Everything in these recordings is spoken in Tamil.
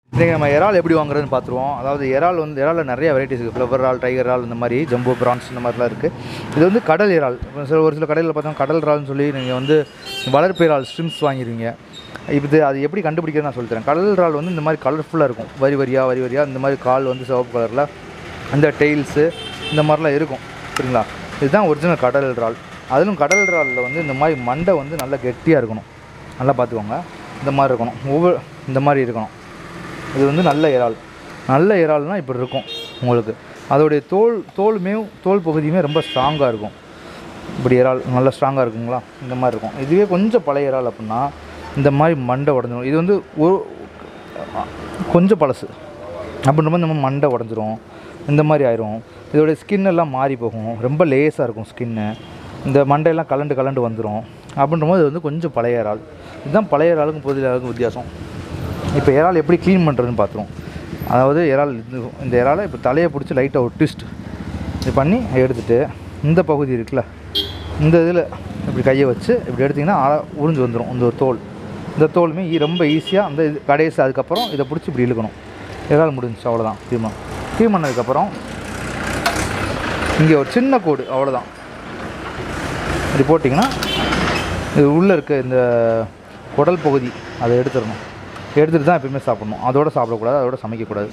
இன்றைக்கி நம்ம இறால் எப்படி வாங்குறதுன்னு பார்த்துருவோம். அதாவது இறாலில் நிறைய வெரைட்டிஸ் இருக்குது. ஃப்ளவர் இறால், டைகர் இறால், இந்த மாதிரி ஜம்போ ப்ரான்ஸ் இந்த மாதிரிலாம் இருக்குது. இது வந்து கடல் இறால். ஒரு சில கடையில் பார்த்தோம்னா கடல் இறால்னு சொல்லி நீங்கள் வந்து வளர்ப்பு இறால் ஸ்ட்ரிம்ஸ் வாங்கிடுவீங்க. இது அது எப்படி கண்டுபிடிக்கிறதுன்னு நான் சொல்லித்தரேன். கடல் இறால் வந்து இந்த மாதிரி கலர்ஃபுல்லாக இருக்கும். வரி வரியாக இந்த மாதிரி கால் வந்து சிவப்பு கலரில், அந்த டெய்ல்ஸு இந்த மாதிரிலாம் இருக்கும். சரிங்களா? இதுதான் ஒரிஜினல் கடல் இறால். அதிலும் கடல் இறாலில் வந்து இந்த மாதிரி மண்டை வந்து நல்லா கெட்டியாக இருக்கணும். நல்லா பார்த்துக்கோங்க. இந்த மாதிரி இருக்கணும். இந்த மாதிரி இருக்கணும். இது வந்து நல்ல இறால்னால் இப்படி இருக்கும் உங்களுக்கு. அதோடைய தோல் பகுதியுமே ரொம்ப ஸ்ட்ராங்காக இருக்கும். இப்படி இறால் நல்லா ஸ்ட்ராங்காக இருக்குங்களா? இந்த மாதிரி இருக்கும். இதுவே கொஞ்சம் பழைய இறால் அப்படின்னா இந்த மாதிரி மண்டை உடஞ்சிரும். இது வந்து கொஞ்சம் பழசு அப்படின்றப்ப நம்ம மண்டை உடஞ்சிரும். இந்த மாதிரி ஆயிரும். இதோடைய ஸ்கின்னெல்லாம் மாறி போகும். ரொம்ப லேஸாக இருக்கும் ஸ்கின்னு. இந்த மண்டையெல்லாம் கலண்டு வந்துடும். அப்படின்றபோது இது வந்து கொஞ்சம் பழைய இறால். இதுதான் பழைய இறாலுக்கும் புதிய இறாலுக்கும் வித்தியாசம். இப்போ இறால் எப்படி க்ளீன் பண்ணுறதுன்னு பார்த்துருவோம். அதாவது இந்த இறாலை இப்போ தலையை பிடிச்சி லைட்டாக ஒரு ட்விஸ்ட் இது பண்ணி எடுத்துகிட்டு, இந்த பகுதி இருக்குல்ல, இந்த இதில் இப்படி கையை வச்சு இப்படி எடுத்திங்கன்னா உறிஞ்சு வந்துடும். இந்த தோலுமே ரொம்ப ஈஸியாக அந்த இது கடைசி. அதுக்கப்புறம் இதை பிடிச்சி இப்படி இழுக்கணும். இறால் முடிஞ்சிச்சு, அவ்வளோதான். க்ளீன் பண்ணதுக்கப்புறம் இங்கே ஒரு சின்ன கோடு, அவ்வளோதான். இப்படி போட்டிங்கன்னா இது உள்ளே இருக்க இந்த குடல் பகுதி அதை எடுத்துடணும். எடுத்துகிட்டு தான் எப்பயுமே சாப்பிட்ணும். அதோடு சாப்பிடக்கூடாது, அதோடு சமைக்கக்கூடாது.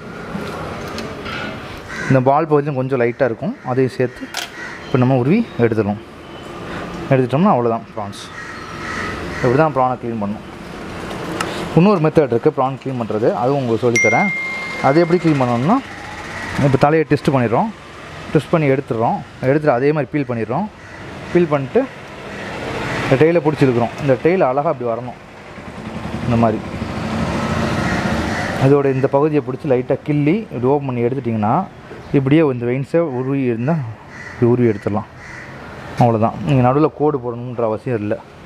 இந்த பால் பகுதியும் கொஞ்சம் லைட்டாக இருக்கும். அதையும் சேர்த்து இப்போ நம்ம உருவி எடுத்துட்டோம்னா அவ்வளோதான் ப்ரான்ஸ். இப்படி தான் ப்ரானை க்ளீன் பண்ணணும். இன்னொரு மெத்தட் இருக்குது ப்ரான் க்ளீன் பண்ணுறது. அதுவும் உங்களுக்கு சொல்லித்தரேன். அது எப்படி க்ளீன் பண்ணணும்னா, இப்போ தலையை டெஸ்ட் பண்ணி எடுத்துகிட்டு அதே மாதிரி பீல் பண்ணிட்டு இந்த டெயிலை பிடிச்சிருக்கிறோம். இந்த டெயில் அழகாக அப்படி வரணும். இந்த மாதிரி அதோட இந்த பகுதியை பிடிச்சி லைட்டாக கிள்ளி இப்படி ஓப்பன் பண்ணி எடுத்துட்டிங்கன்னா இப்படியே இந்த வெயின்ஸை உருவி எடுத்துடலாம். அவ்வளோதான். நீங்கள் நடுவில் கோடு போடணுன்ற அவசியம் இல்லை.